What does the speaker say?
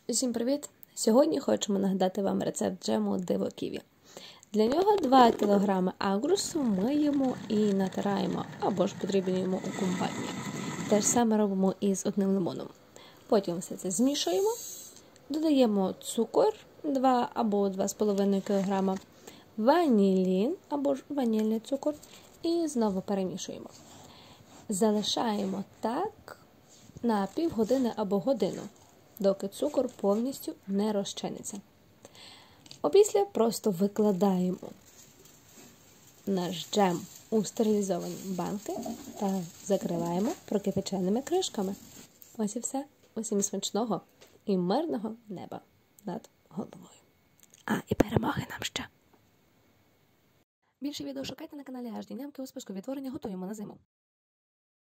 Усім привіт! Сьогодні хочемо нагадати вам рецепт джему Диво Ківі. Для нього 2 кг агрусу миємо і натираємо, або ж потрібно йому у компанії. Те ж саме робимо і з одним лимоном. Потім все це змішуємо, додаємо цукор 2 або 2,5 кг, ванілін або ж ванільний цукор і знову перемішуємо. Залишаємо так на півгодини або годину, доки цукор повністю не розчиниться. Опісля просто викладаємо наш джем у стерилізовані банки та закриваємо прокипяченими кришками. Ось і все. Усім смачного і мирного неба над головою. І перемоги нам ще! Більше відео шукайте на каналі HD Нямки у списку відтворення «Готуємо на зиму».